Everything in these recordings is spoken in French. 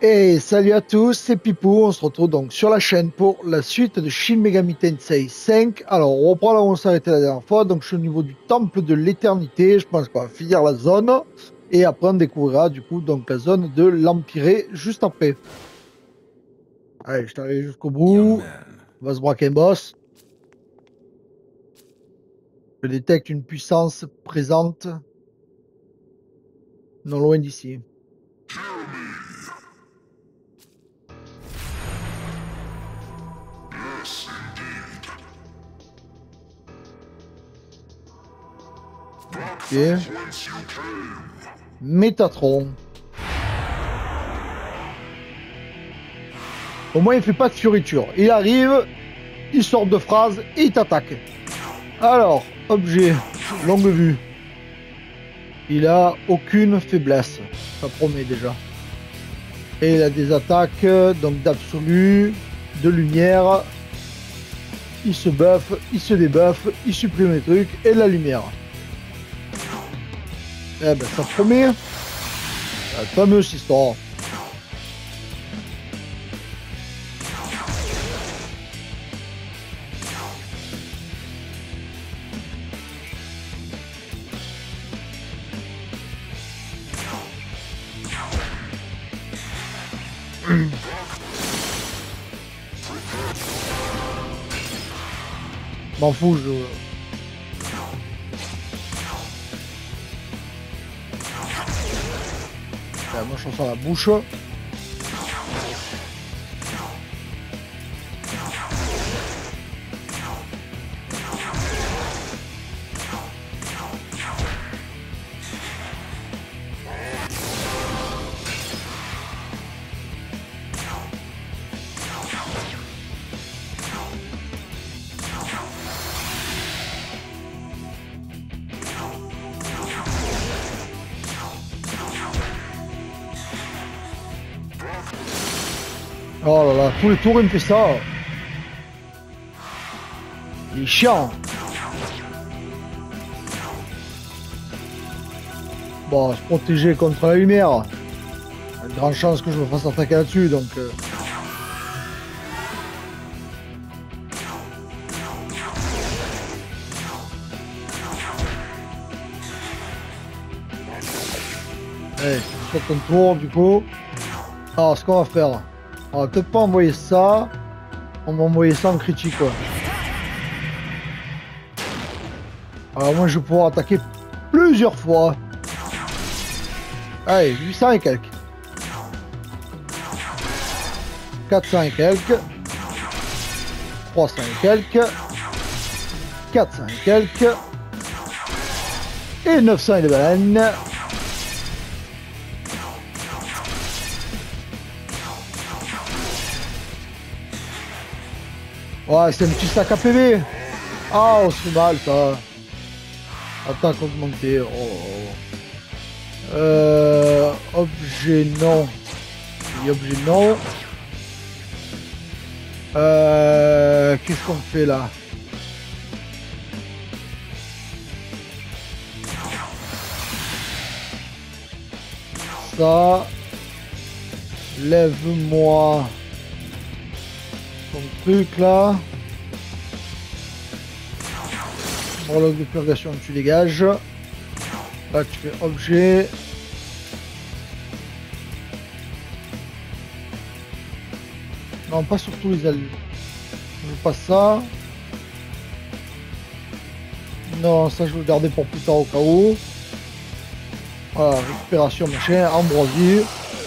Et salut à tous, c'est Pipou, on se retrouve donc sur la chaîne pour la suite de Shin Megami Tensei 5. Alors on reprend là où on s'est arrêté la dernière fois, donc je suis au niveau du temple de l'éternité, je pense qu'on va finir la zone, et après on découvrira du coup donc la zone de l'Empyrée juste après. Allez, je t'arrive jusqu'au bout, on va se braquer un boss. Je détecte une puissance présente non loin d'ici. Ok. Métatron. Au moins il fait pas de fioriture. Il arrive, il sort de phrase et il t'attaque. Alors, objet, longue vue. Il a aucune faiblesse. Ça promet déjà. Et il a des attaques donc d'absolu, de lumière. Il se buff, il se débuffe, il supprime les trucs et de la lumière. Eh ben ça promet. La fameuse histoire. M'en fous, je... moi je sens la bouche. Oh là là, tous les tours il me fait ça. Il est chiant. Bon, se protéger contre la lumière. Il y a de grandes chances que je me fasse attaquer là-dessus, donc... Allez, je saute un tour du coup. Alors, ce qu'on va faire... On va peut-être pas envoyer ça. On va envoyer ça en critique, quoi. Alors moi je vais pouvoir attaquer plusieurs fois. Allez, 800 et quelques. 400 et quelques. 300 et quelques. 400 et quelques. Et 900 et des baleines. Ouais, c'est un petit sac à PV. Ah, on se fait mal, ça. Attaque augmentée. Oh. Objet non. Oui, objet non. Qu'est-ce qu'on fait là? Ça. Lève-moi ton truc là. Horloge de purgation, tu dégages. Là, tu fais objet. Non, pas sur tous les alus. Je veux pas ça. Non, ça, je veux le garder pour plus tard au cas où. Voilà, récupération, machin, ambroisie.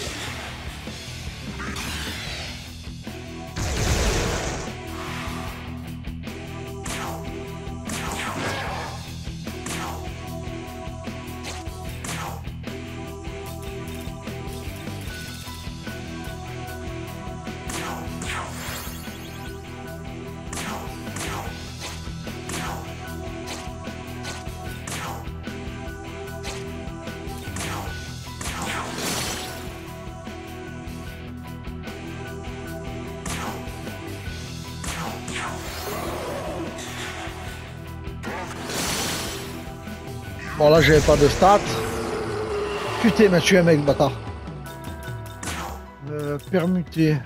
Bon là j'avais pas de stats. Putain, il m'a tué un mec, bâtard. Permuter.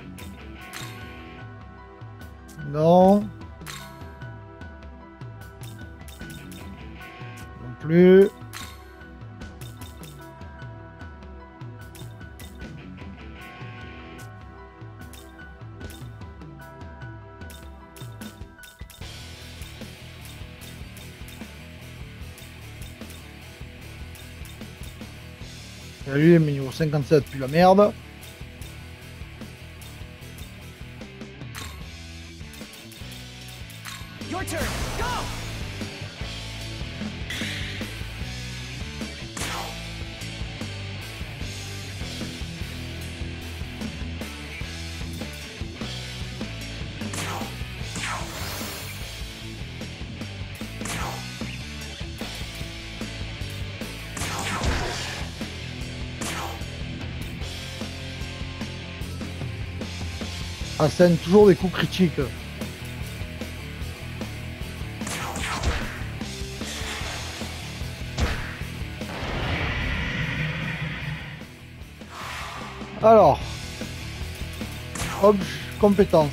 Non. Non plus. Salut, mais niveau 57, puis la merde. Your turn. Go. Assène toujours des coups critiques. Alors, objet, compétences.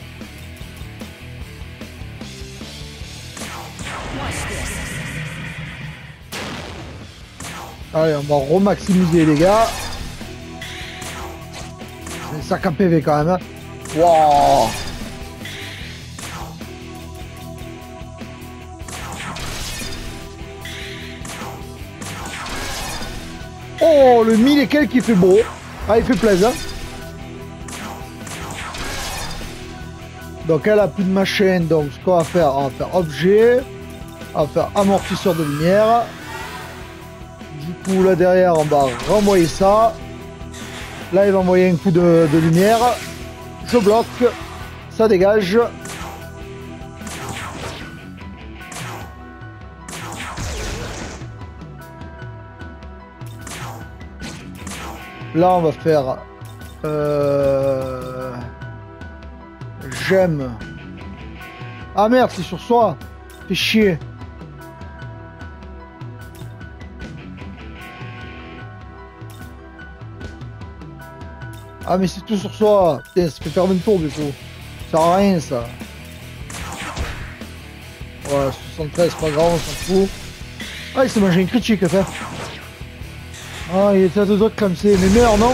Allez, on va remaximiser les dégâts. C'est un sac à PV quand même. Hein. Wow. Oh, le 1000 et quelques qui fait beau. Ah, il fait plaisir. Donc, elle a plus de machin. Donc, ce qu'on va faire, on va faire objet. On va faire amortisseur de lumière. Du coup, là derrière, on va renvoyer ça. Là, il va envoyer un coup de lumière. Je bloque. Ça dégage. Là, on va faire j'aime. Ah merde, c'est sur soi. Fais chier. Ah mais c'est tout sur soi. Putain, ça fait faire 20 tours du coup. Ça sert à rien ça. Ouais, 73, c'est pas grave, on s'en fout. Ah, il s'est mangé une critique, ça. Ah, il était à 2 doigts de clamser, mais meurs, non?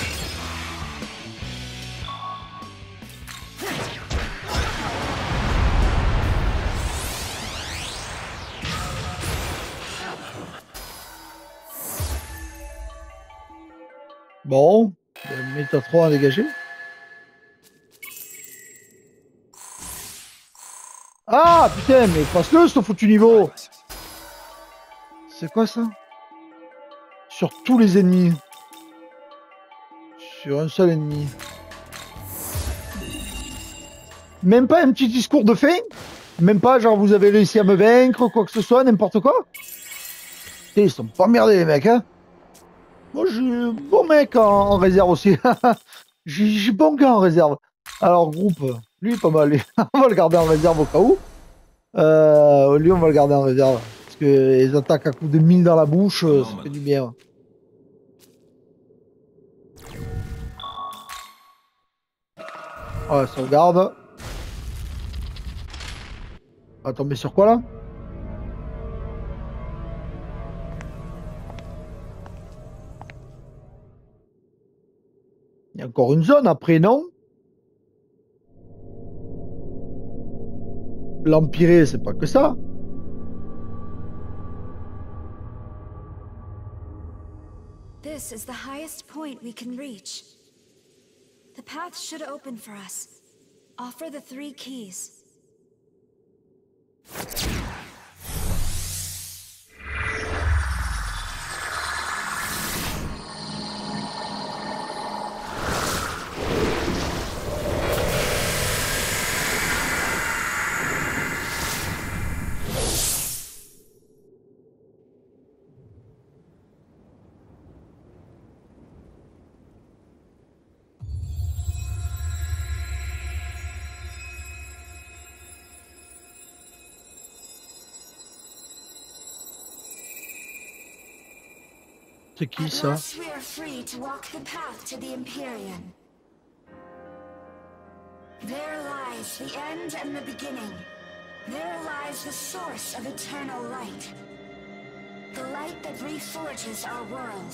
Bon, méta 3 à dégager. Ah, putain, mais passe-le, ce foutu niveau. C'est quoi ça? Sur tous les ennemis. Sur un seul ennemi. Même pas un petit discours de fin? Même pas genre vous avez réussi à me vaincre, quoi que ce soit, n'importe quoi? Putain, ils sont pas merdés les mecs, hein? Moi j'ai bon mec en réserve aussi. J'ai bon gars en réserve. Alors groupe, lui pas mal. On va le garder en réserve au cas où. Lui on va le garder en réserve. Parce que les attaques à coups de 1000 dans la bouche, ça fait du bien. Ouais, sauvegarde. On va tomber sur quoi là? Il y a encore une zone après, non? L'Empiré, c'est pas que ça. This is the highest point we can reach. The path should open for us. Offer the 3 keys. C'est qui At ça? last we are free to walk the path to the Empyrean. There lies the end and the beginning. There lies the source of eternal light. The light that reforges our world.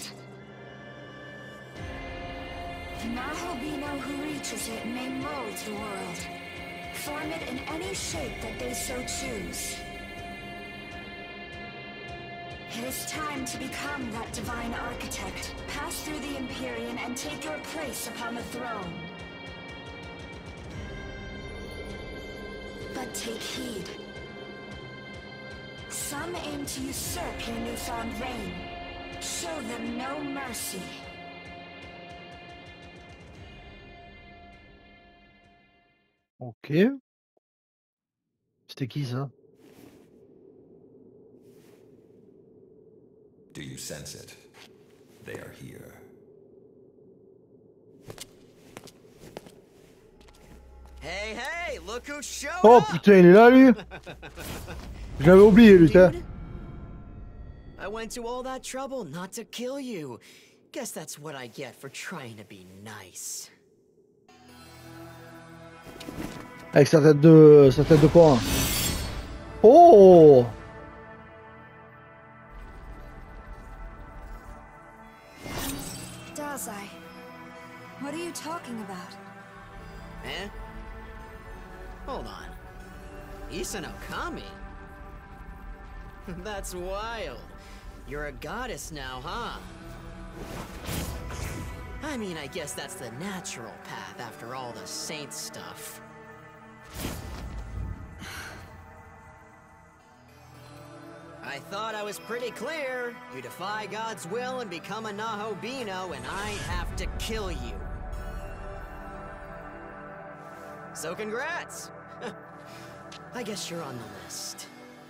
The Nahobino who reaches it may mold the world. Form it in any shape that they so choose. It is time to become that divine architect. Pass through the Empyrean and take your place upon the throne. But take heed. Some aim to usurp your newfound reign. Show them no mercy. Ok. C'était qui ça? Do you sense it? They are here. Hey, hey, look who showed Oh up! putain, il est là lui. J'avais oublié lui, t'as. Dude, I went to all that trouble not to kill you. Guess that's what I get for trying to be nice. Avec sa tête de porc. Oh! Dazai, what are you talking about? Eh? Hold on. Issa Kami? That's wild. You're a goddess now, huh? I mean, I guess that's the natural path after all the saint stuff. I thought I was pretty clear. You defy God's will and become a Nahobino, and I'd have to kill you. So congrats! I guess you're on the list.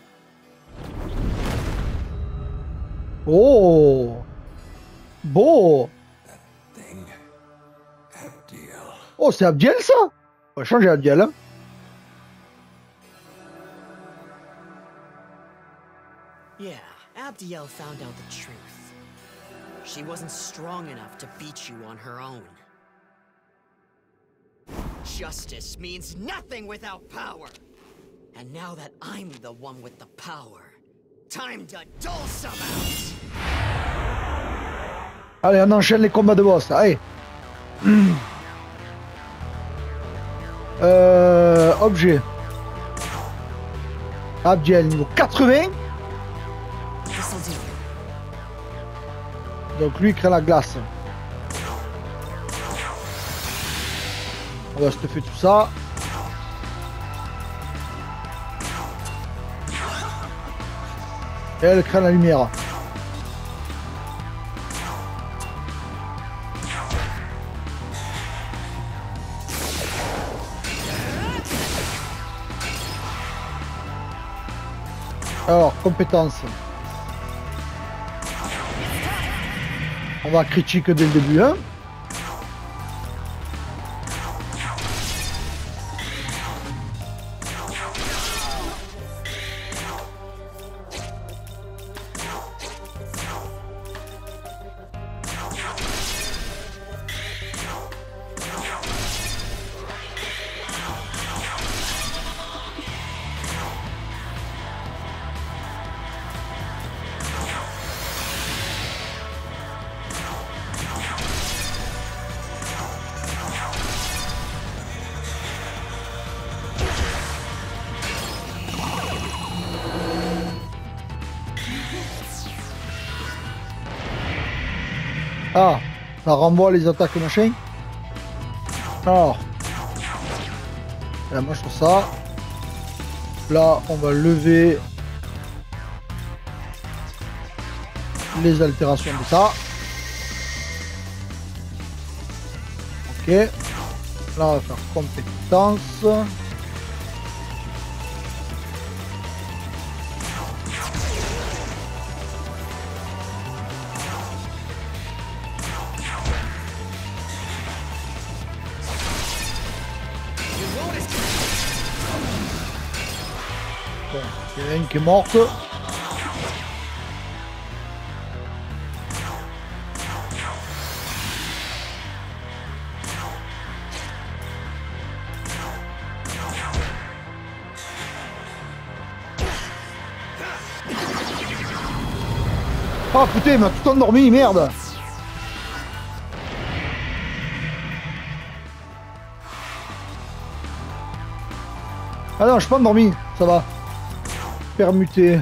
Oh! Beau! Thing. Abdiel. Oh, c'est Abdiel ça? On va changer Abdiel. Hein? Yeah, Abdiel found out the truth. She wasn't strong enough to beat you on her own. Justice means nothing without power. And now that I'm the one with the power, time to dull some out. Allez, on enchaîne les combats de boss. Allez. Objet. Abdiel niveau 80. This'll do. Donc lui il crée la glace. On va se faire tout ça. Et elle crée la lumière. Alors, compétences. On va critique dès le début, hein. Ah, ça renvoie les attaques machin. Alors, là, moi je trouve ça. Là, on va lever les altérations de ça. Ok. Là, on va faire compétence. Bon, il y en a une qui est morte. Oh putain, il m'a tout endormi, merde. Ah non, je suis pas endormi, ça va. Permuter.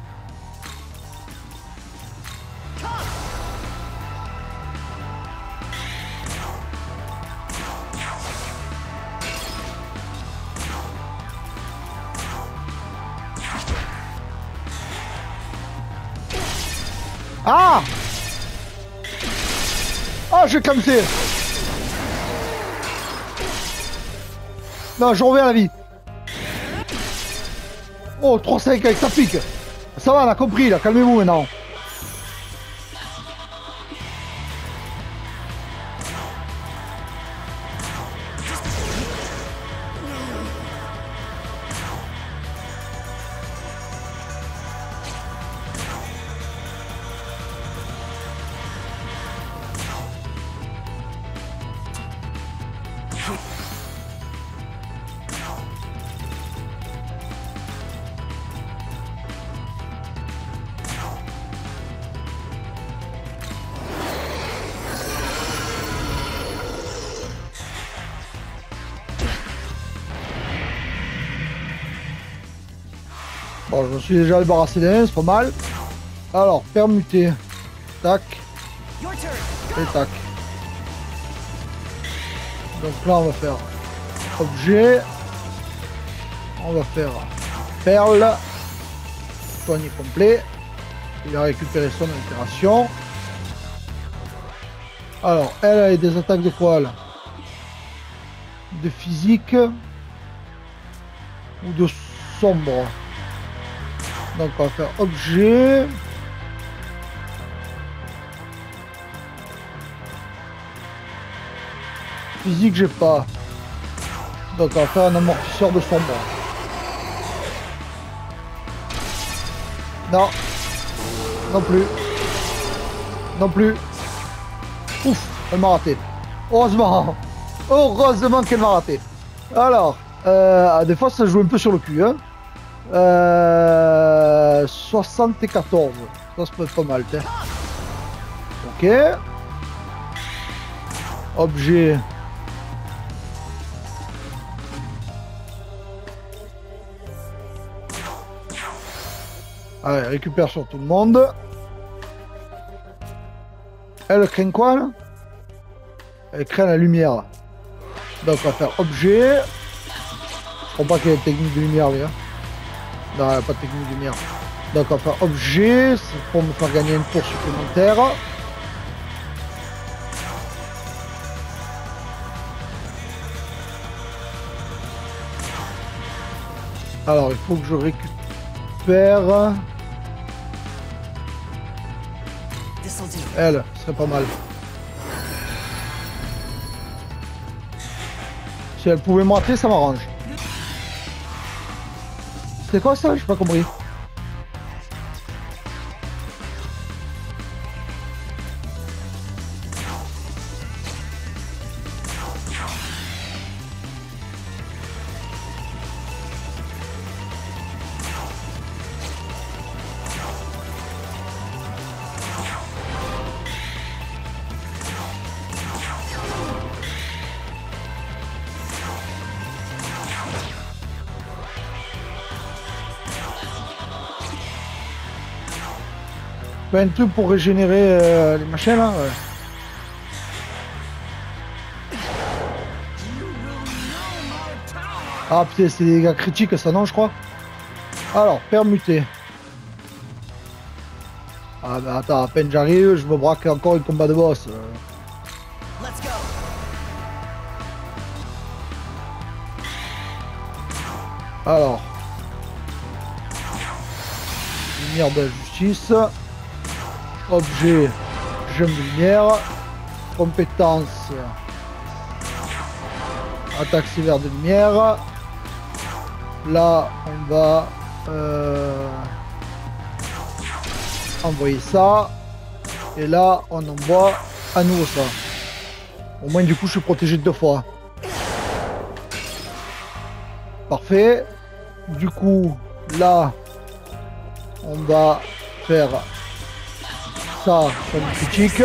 Ah! Ah, j'ai clamsé. Non, je reviens à la vie. Oh, 3-5 avec sa pique. Ça va, on a compris là, calmez-vous maintenant. Bon, je me suis déjà débarrassé d'un, c'est pas mal. Alors, permuter. Tac. Et tac. Donc là, on va faire objet. On va faire perle. Soigner complet. Il a récupéré son altération. Alors, elle a des attaques de quoi là? De physique ou de sombre. Donc on va faire objet. Physique j'ai pas. Donc on va faire un amortisseur de sombre. Non. Non plus. Non plus. Ouf, elle m'a raté. Heureusement. Heureusement qu'elle m'a raté. Alors, des fois ça joue un peu sur le cul, hein. 74. Ça peut être pas mal, t'es. Ok. Objet. Allez, récupère sur tout le monde. Elle craint quoi là? Elle craint la lumière. Donc on va faire objet. Je crois pas qu'il y ait une technique de lumière, les gars. Non, il n'y a pas de technique de lumière. Donc on va faire objet, c'est pour me faire gagner un tour supplémentaire. Alors il faut que je récupère... Elle, ce serait pas mal. Si elle pouvait me rater, ça m'arrange. C'est quoi ça? J'ai pas compris. Un truc pour régénérer les machins là, ouais. Ah putain, c'est des dégâts critiques ça, non, je crois. Alors, permuter. Ah bah attends, à peine j'arrive, je me braque encore le combat de boss. Alors. Lumière de la justice. Objet, jeu de lumière, compétence, attaque sévère de lumière. Là, on va envoyer ça. Et là, on envoie à nouveau ça. Au moins, du coup, je suis protégé 2 fois. Parfait. Du coup, là, on va faire ça sur une critique.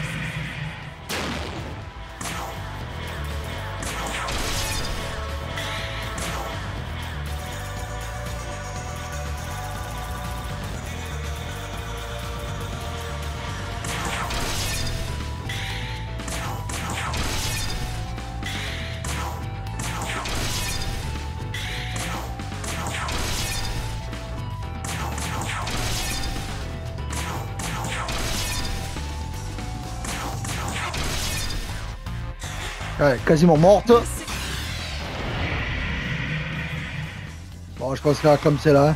Ouais, quasiment morte. Bon, je pense que là, comme c'est là.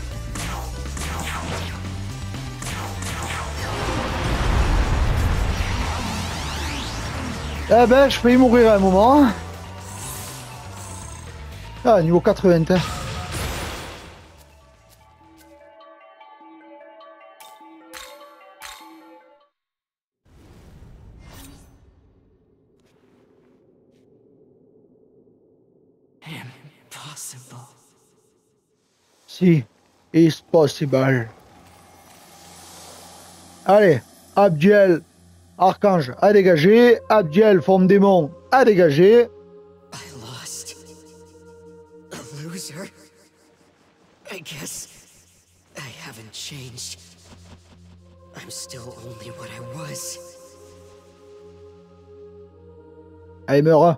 Eh ben, je peux y mourir à un moment. Ah, niveau 80. Hein. Impossible. Si, it's possible. Allez, Abdiel, Archange à dégager. Abdiel, forme démon à dégager. I lost. A loser? I guess I haven't changed. I'm still only what I was. Allez, meurs.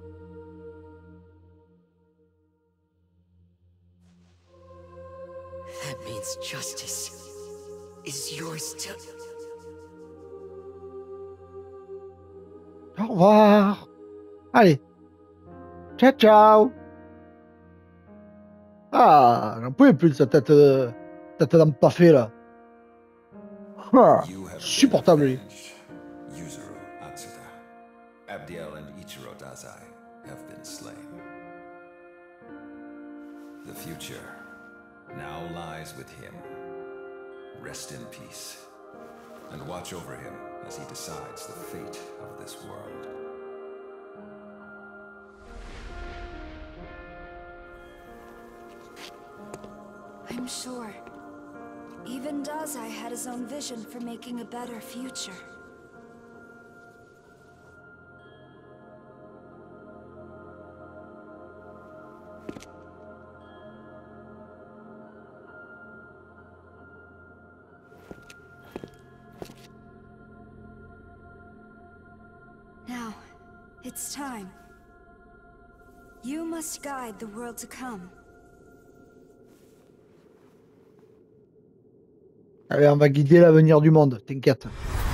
That means justice is yours to... Au revoir. Allez. Ciao, ciao. Ah, j'en pouvais plus de sa tête d'empaffé là. Ah, You have been supportable lui. avenged. Yuzuru Atsuta. Abdiel and Ichiro Dazai have been slain. The future now lies with him. Rest in peace, and watch over him as he decides the fate of this world. I'm sure. Even Dazai had his own vision for making a better future. Now, it's time. You must guide the world to come. Allez, on va guider l'avenir du monde, t'inquiète.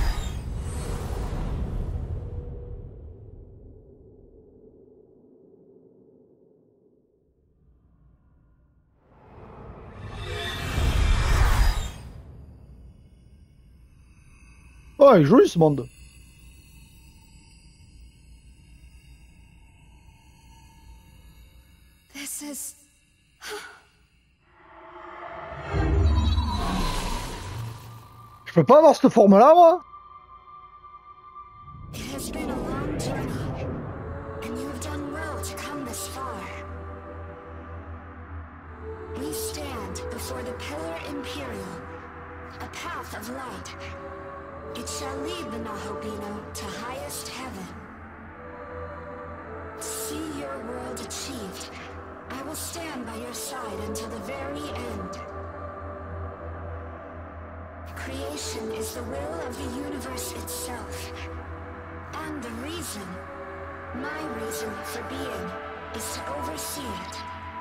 Oh, il est joli ce monde. This is... Je peux pas avoir cette forme-là, moi? It has been a long journey, and you have done well to come this far. We stand before the Pillar Imperial, a path of light. It shall lead the Nahobino to highest heaven. To see your world achieved, I will stand by your side until the very end. Creation is the will of the universe itself. And the reason, my reason for being, is to oversee it.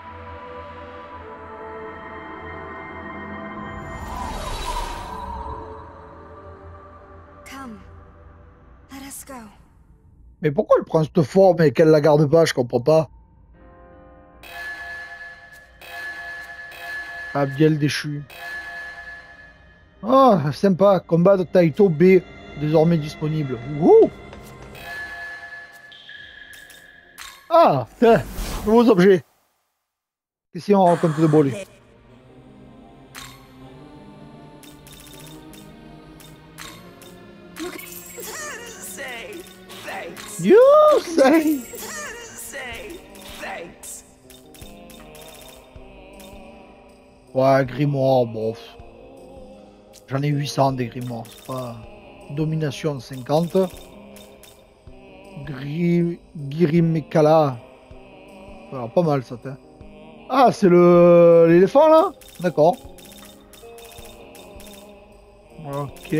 Come, let us go. Mais pourquoi elle prend cette forme et qu'elle la garde pas? Je comprends pas. Abdiel déchu. Oh, sympa. Combat de Taito B, désormais disponible. Wouhou! Ah, tiens, nouveaux objets. Qu'est-ce qu'on rencontre de beau, lui? Say thanks. You say! Say thanks. Ouais, grimoire, bon. J'en ai 800 des grimoires, c'est pas... Domination 50. Girimekala. Alors pas mal ça. Ah c'est l'éléphant là. D'accord. Ok.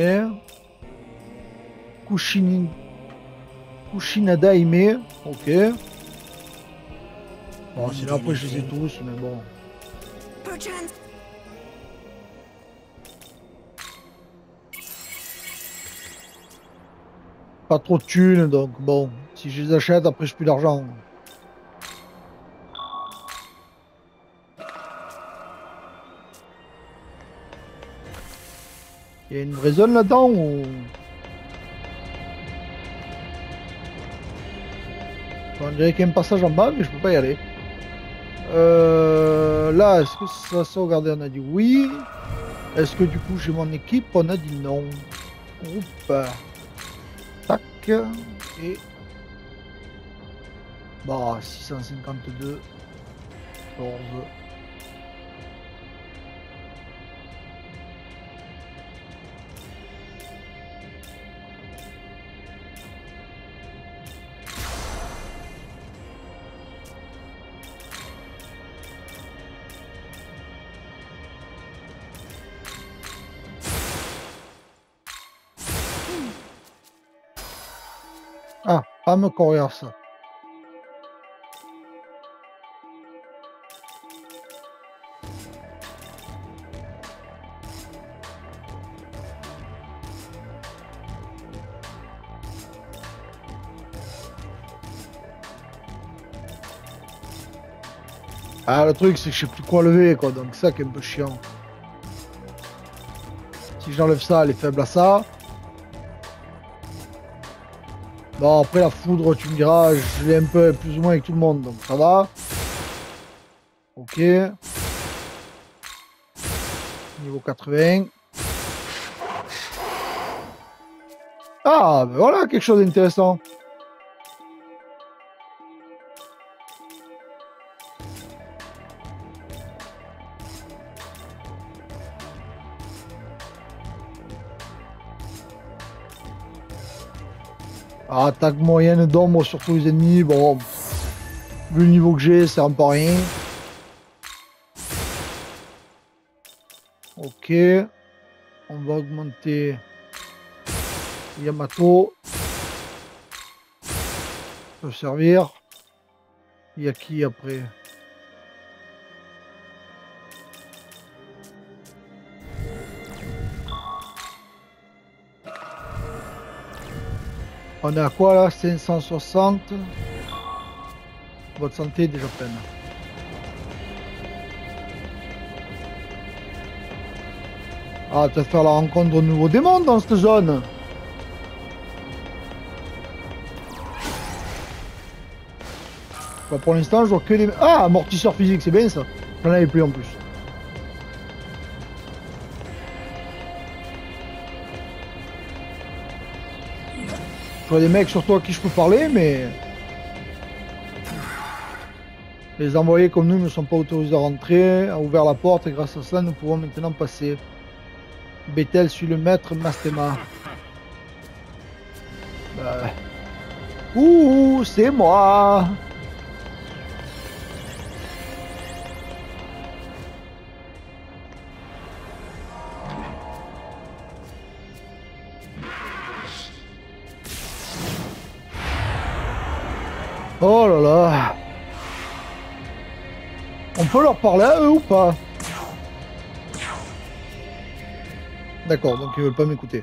Kushinada Ime. Ok. Bon sinon après je les ai tous mais bon. Pas trop de thunes, donc bon, si je les achète, après j'ai plus d'argent. Il y a une vraie zone là-dedans ou... On dirait qu'il y a un passage en bas, mais je peux pas y aller. Là, est-ce que ça sauvegarder? On a dit oui. Est-ce que du coup j'ai mon équipe? On a dit non. Oups. Tac. Et... Bah, 652. 14. Ah, Femme coriace. Ah, le truc c'est que je sais plus quoi lever quoi, donc ça qui est un peu chiant. Si j'enlève ça, elle est faible à ça. Bon, après la foudre, tu me diras, je l'ai un peu plus ou moins avec tout le monde, donc ça va. Ok. Niveau 80. Ah, ben voilà, quelque chose d'intéressant. Ah, attaque moyenne d'ombre sur tous les ennemis, bon, vu le niveau que j'ai, ça rend pas rien. Ok, on va augmenter Yamato. Peut servir. Il y a qui après? On est à quoi là? 560. Votre santé est déjà pleine. Ah, tu vas faire la rencontre de nouveaux démons dans cette zone. Bah, pour l'instant, je vois que des... Ah, amortisseur physique, c'est bien ça. J'en avais plus en plus. Je vois des mecs surtout à qui je peux parler, mais... Les envoyés comme nous ne sont pas autorisés à rentrer, a ouvert la porte et grâce à cela, nous pouvons maintenant passer. Bethel suit le maître Mastema. Ouh, c'est moi. Oh là là. On peut leur parler à eux ou pas? D'accord, donc ils veulent pas m'écouter.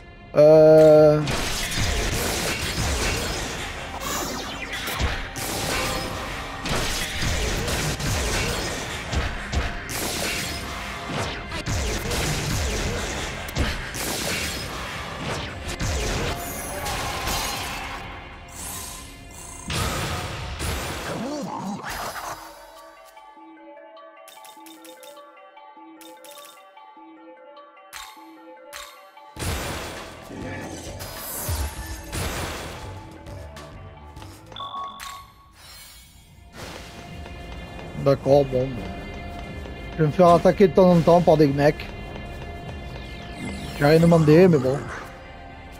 D'accord, bon. Je vais me faire attaquer de temps en temps par des mecs. J'ai rien demandé, mais bon.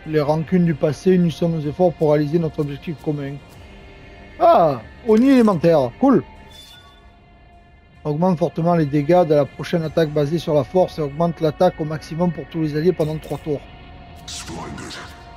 Les rancunes du passé, unissons nos efforts pour réaliser notre objectif commun. Ah, Oni élémentaire, cool. Augmente fortement les dégâts de la prochaine attaque basée sur la force et augmente l'attaque au maximum pour tous les alliés pendant 3 tours. Splendid.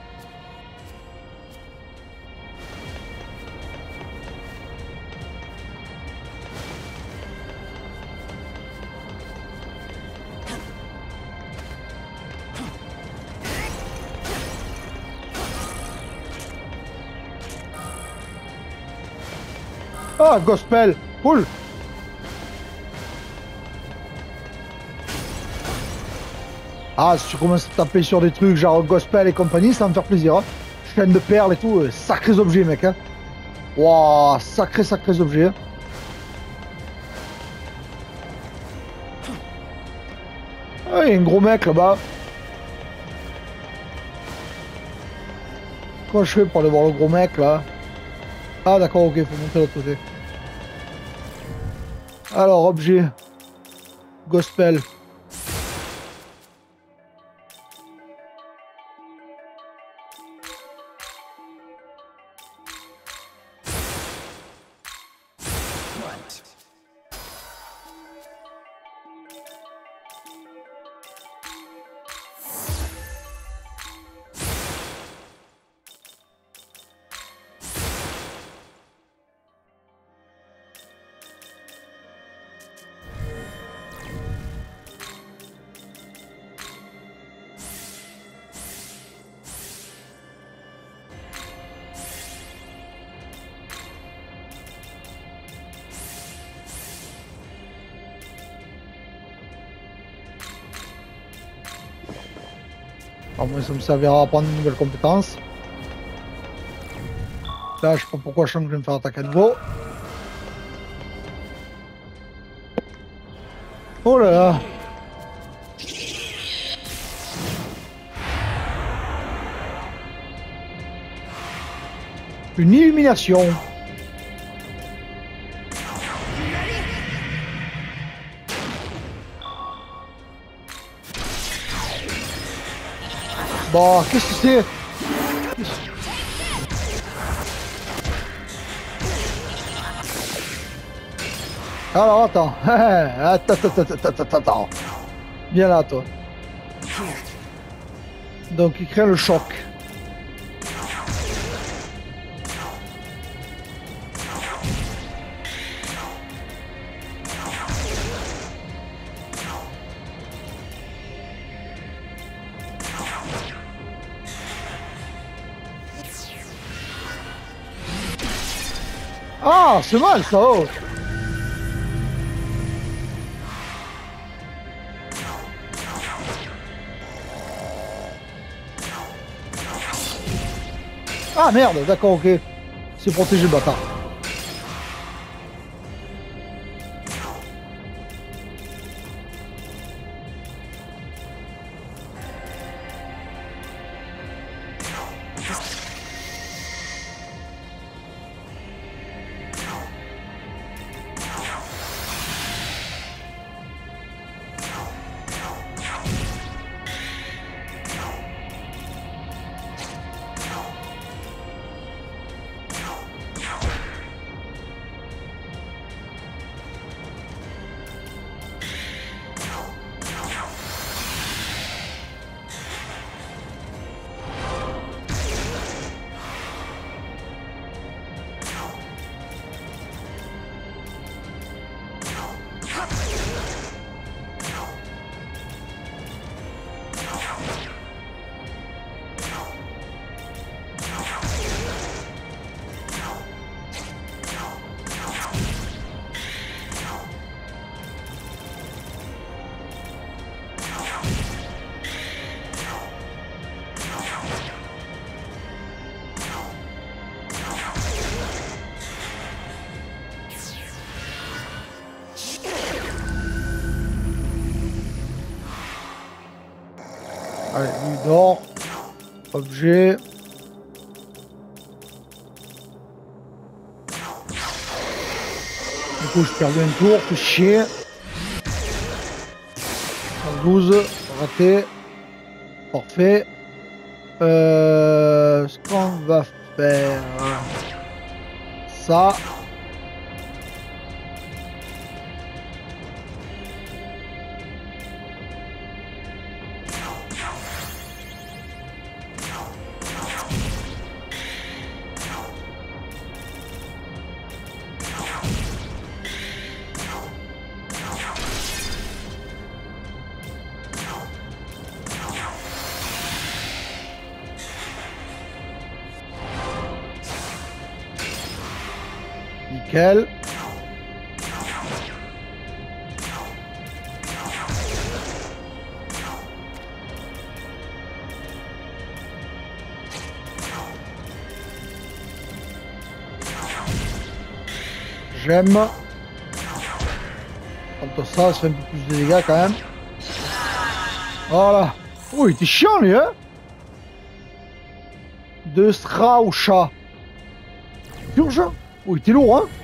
Ah, Gospel, cool. Ah, si tu commences à taper sur des trucs genre Gospel et compagnie, ça va me faire plaisir. Hein. Chaîne de perles et tout, sacrés objets, mec. Hein. Waouh, sacrés objets. Hein. Ah, il y a un gros mec là-bas. Comment je fais pour aller voir le gros mec là? Ah d'accord, ok, faut monter de l'autre côté. Alors, objet. Gospel. Alors moi ça me servira à apprendre une nouvelle compétence. Là je sais pas pourquoi je sens que je vais me faire attaquer à nouveau. Oh là là. Une illumination. Bon, qu'est-ce que c'est? Alors attends. Attends. Viens là toi. Donc il crée le choc. Ah, c'est mal ça, oh. Ah merde, d'accord, ok. C'est protégé le bâtard. Allez, lui dort. Objet. Du coup, je perds un tour, fait chier. 12, raté. Parfait. Ce qu'on va faire... Ça... Nickel. J'aime. Quand ça fait un peu plus de dégâts quand même. Voilà. Oh, il était chiant lui, hein. De Strausha. Purge. Oh, il était lourd, hein.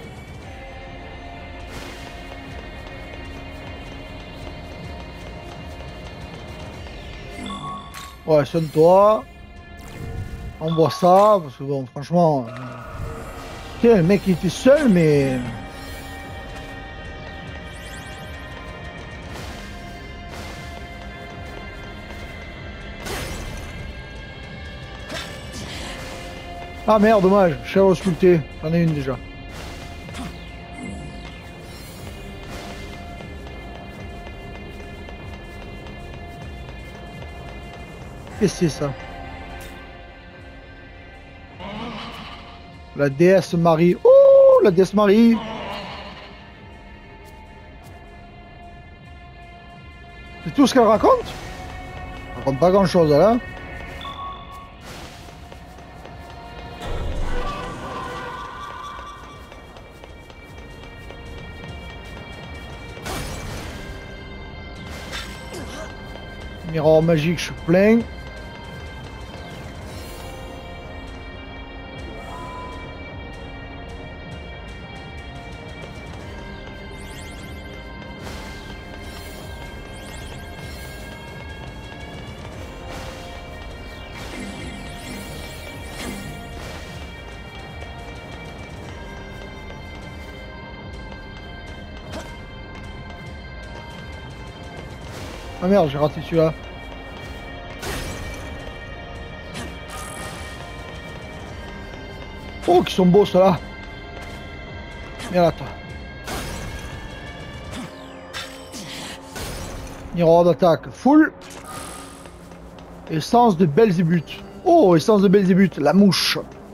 Ouais, sonne-toi. Envoie ça, parce que bon, franchement... Tiens, le mec il était seul, mais... Ah merde, dommage, chair sculpté, j'en ai une déjà. Qu'est-ce que c'est ça? La déesse Marie. Oh, la déesse Marie. C'est tout ce qu'elle raconte? Elle raconte pas grand chose là. Miroir magique, je suis plein. Ah merde, j'ai raté celui-là. Oh, qui sont beaux ceux-là. Viens là, toi. Miroir d'attaque full. Essence de Belzébuth. Oh, essence de Belzébuth, la mouche.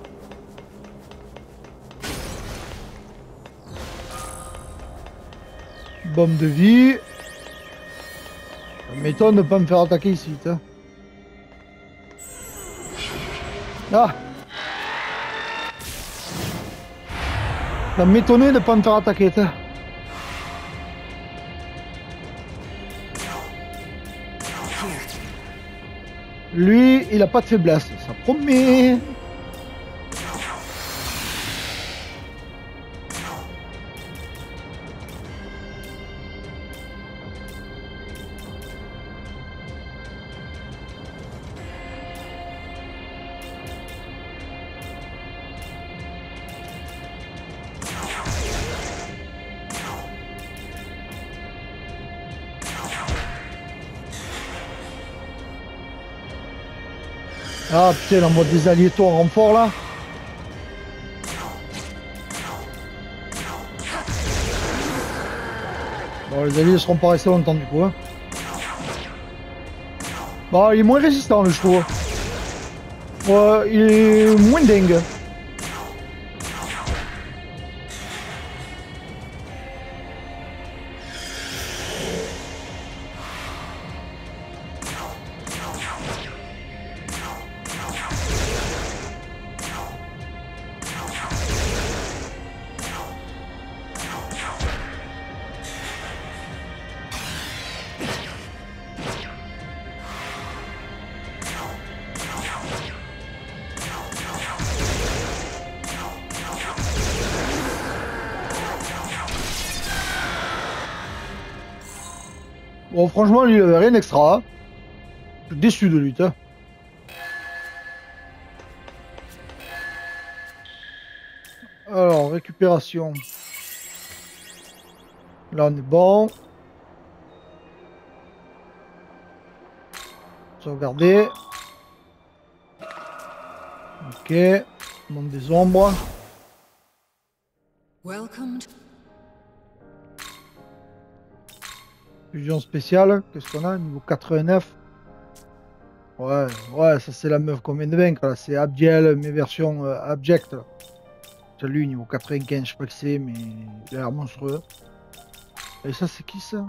Bombe de vie. Ça m'étonne de ne pas me faire attaquer ici. Hein. Ah. Ça m'étonnait de ne pas me faire attaquer. Hein. Lui, il a pas de faiblesse, ça promet. Ah putain, on envoie des alliés en renfort là. Bon, les alliés seront pas restés longtemps du coup. Hein. Bon, il est moins résistant le je trouve. Ouais, il est moins dingue. Bon, franchement, lui, il avait rien d'extra. Je suis déçu de lui, hein. Alors, récupération. Là, on est bon. Sauvegarder. Ok. Monde des ombres. Welcome to Fusion spéciale. Qu'est-ce qu'on a? Niveau 89. Ouais, ouais, ça c'est la meuf qu'on vient de vaincre. Là. C'est Abdiel, mes versions abjectes. Là. C'est lui, niveau 95, je sais pas que c'est, mais il a l'air monstrueux. Et ça, c'est qui ça?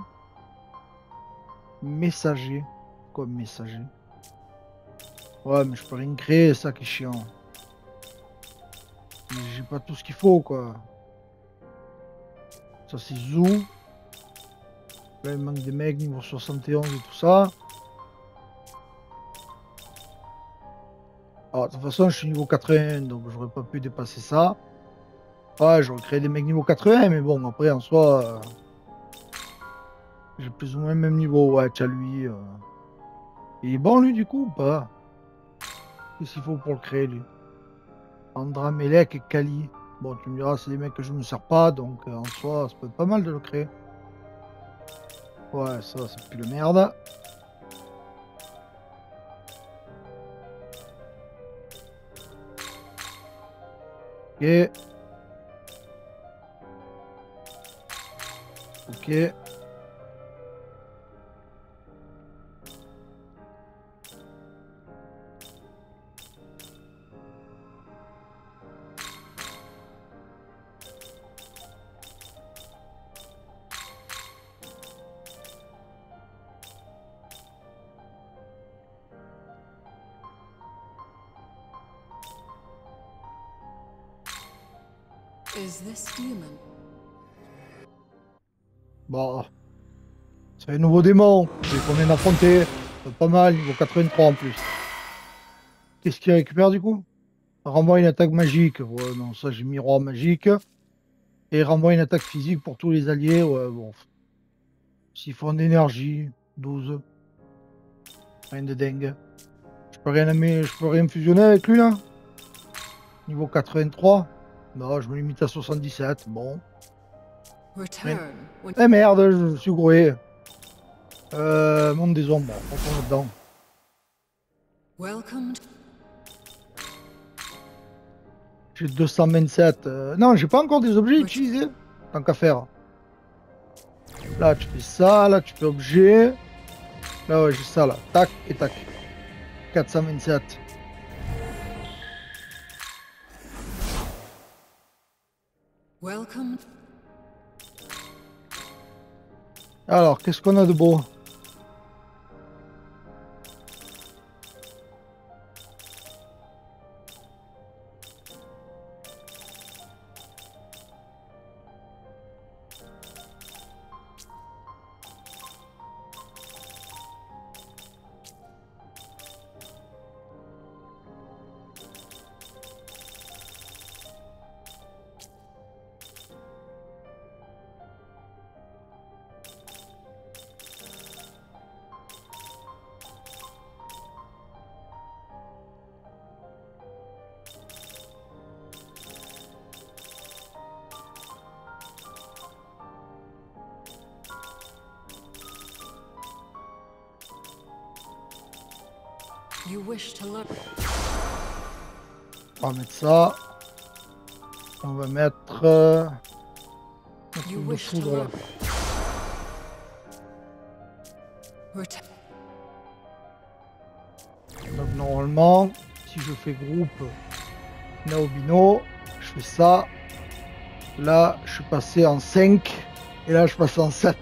Messager. Quoi, messager? Ouais, mais je peux rien créer, ça qui est chiant. J'ai pas tout ce qu'il faut, quoi. Ça, c'est Zou. Là, il manque des mecs niveau 71 et tout ça. Alors, de toute façon, je suis niveau 81, donc j'aurais pas pu dépasser ça. Ouais, j'aurais créé des mecs niveau 80, mais bon, après, en soi... j'ai plus ou moins le même niveau. Ouais, t'as lui... Il est bon, lui, du coup, ou pas? Qu'est-ce qu'il faut pour le créer, lui? Andra, Melek et Kali. Bon, tu me diras, c'est des mecs que je me sers pas, donc en soi, ça peut être pas mal de le créer. Ouais, ça, c'est plus le merde. Ok. Ok. is this human? Bon. C'est un nouveau démon. C'est qu'on vient d'affronter. C'est pas mal, niveau 83 en plus. Qu'est-ce qu'il récupère du coup? Renvoie une attaque magique. Ouais, non, ça j'ai miroir magique. Et renvoie une attaque physique pour tous les alliés. Ouais, bon. Siphon d'énergie. 12. Rien de dingue. Je peux rien fusionner avec lui là? Niveau 83. Non, je me limite à 77. Bon. Return when Eh merde, je suis groué. Monde des ombres. On retourne dedans. welcome to J'ai 227. Non, j'ai pas encore des objets utilisés. Tant qu'à faire. Là, tu fais ça. Là, tu fais objet. Là, ouais, j'ai ça là. Tac et tac. 427. welcome Alors, qu'est-ce qu'on a de beau? you wish to learn. On va mettre ça. On va mettre... You le wish to foudre, là. learn. Return. Donc normalement, si je fais groupe Naobino, je fais ça. Là, je suis passé en 5. Et là, je passe en 7.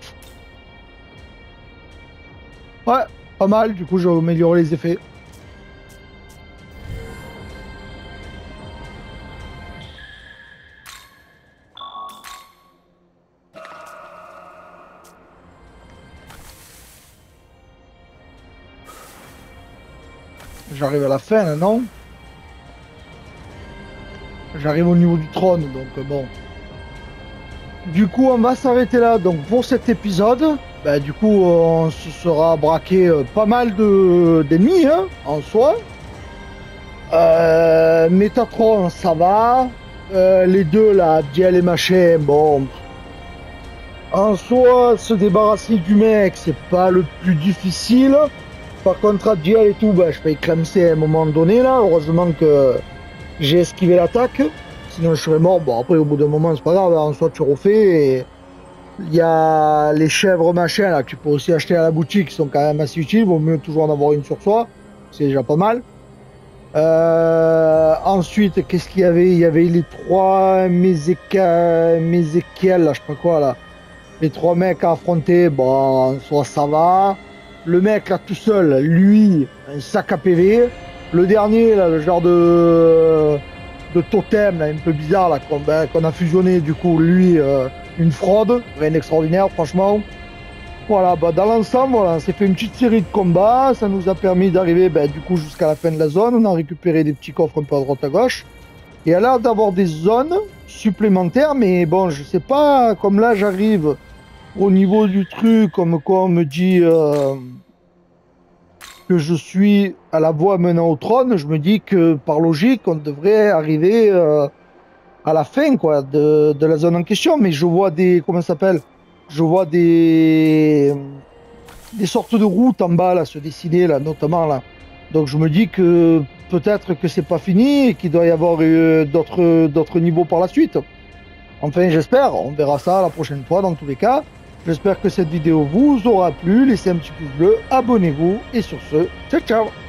Ouais, pas mal. Du coup, je vais améliorer les effets. J'arrive à la fin, là, non? J'arrive au niveau du trône, donc bon. Du coup, on va s'arrêter là. Donc pour cet épisode, bah, du coup, on se sera braqué pas mal d'ennemis, hein, en soi. Métatron, ça va. les deux là, Diel et machin, bon. En soi, se débarrasser du mec, c'est pas le plus difficile. Par contre, à Diel et tout, bah, je vais éclamer à un moment donné là. Heureusement que j'ai esquivé l'attaque. Sinon, je serais mort. Bon, après, au bout d'un moment, c'est pas grave. En soi, tu refais. Et il y a les chèvres machin là, que tu peux aussi acheter à la boutique, qui sont quand même assez utiles. Vaut mieux toujours en avoir une sur soi. C'est déjà pas mal. Ensuite, qu'est-ce qu'il y avait? Il y avait les 3 Mézéchiel, là, je sais pas quoi là. Les 3 mecs à affronter, bon, soit ça va. Le mec là tout seul, lui, un sac à PV. Le dernier, là, le genre de totem là, un peu bizarre là, qu'on a fusionné, du coup, lui, une fraude, rien d'extraordinaire, franchement. Voilà, bah, dans l'ensemble, voilà, on s'est fait une petite série de combats. Ça nous a permis d'arriver du coup jusqu'à la fin de la zone. On a récupéré des petits coffres un peu à droite à gauche. Et à l'air d'avoir des zones supplémentaires, mais bon, je sais pas, comme là j'arrive au niveau du truc, comme quoi on me dit que je suis à la voie menant au trône, je me dis que par logique, on devrait arriver à la fin quoi, de la zone en question. Mais je vois des, comment ça s'appelle? Je vois des sortes de routes en bas là se dessiner là, notamment là. Donc je me dis que peut-être que c'est pas fini et qu'il doit y avoir d'autres niveaux par la suite. Enfin j'espère, on verra ça la prochaine fois dans tous les cas. J'espère que cette vidéo vous aura plu, laissez un petit pouce bleu, abonnez-vous et sur ce, ciao ciao.